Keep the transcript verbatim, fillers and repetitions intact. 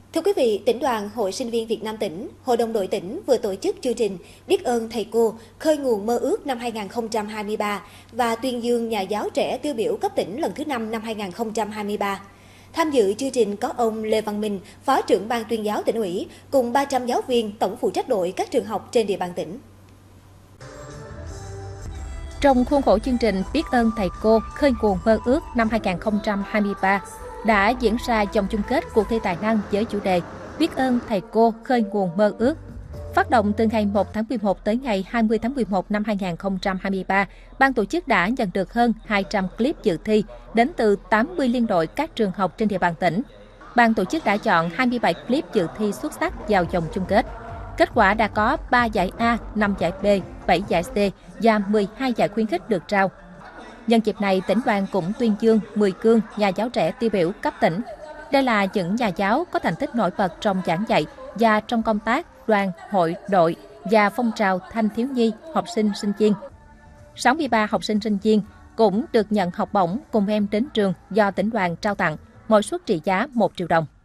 Thưa quý vị, Tỉnh đoàn Hội Sinh viên Việt Nam tỉnh, Hội đồng đội tỉnh vừa tổ chức chương trình Biết ơn thầy cô, khơi nguồn mơ ước năm hai nghìn không trăm hai mươi ba và tuyên dương nhà giáo trẻ tiêu biểu cấp tỉnh lần thứ năm năm hai nghìn không trăm hai mươi ba. Tham dự chương trình có ông Lê Văn Minh, Phó trưởng Ban tuyên giáo tỉnh ủy, cùng ba trăm giáo viên tổng phụ trách đội các trường học trên địa bàn tỉnh. Trong khuôn khổ chương trình Biết ơn thầy cô, khơi nguồn mơ ước năm hai nghìn không trăm hai mươi ba, đã diễn ra vòng chung kết cuộc thi tài năng với chủ đề Biết ơn thầy cô, khơi nguồn mơ ước. Phát động từ ngày một tháng mười một tới ngày hai mươi tháng mười một năm hai nghìn không trăm hai mươi ba, ban tổ chức đã nhận được hơn hai trăm clip dự thi đến từ tám mươi liên đội các trường học trên địa bàn tỉnh. Ban tổ chức đã chọn hai mươi bảy clip dự thi xuất sắc vào vòng chung kết. Kết quả đã có ba giải A, năm giải B, bảy giải C và mười hai giải khuyến khích được trao. Nhân dịp này, tỉnh đoàn cũng tuyên dương mười gương nhà giáo trẻ tiêu biểu cấp tỉnh. Đây là những nhà giáo có thành tích nổi bật trong giảng dạy và trong công tác đoàn, hội, đội và phong trào thanh thiếu nhi, học sinh, sinh viên. sáu mươi ba học sinh sinh viên cũng được nhận học bổng cùng em đến trường do tỉnh đoàn trao tặng, mỗi suất trị giá một triệu đồng.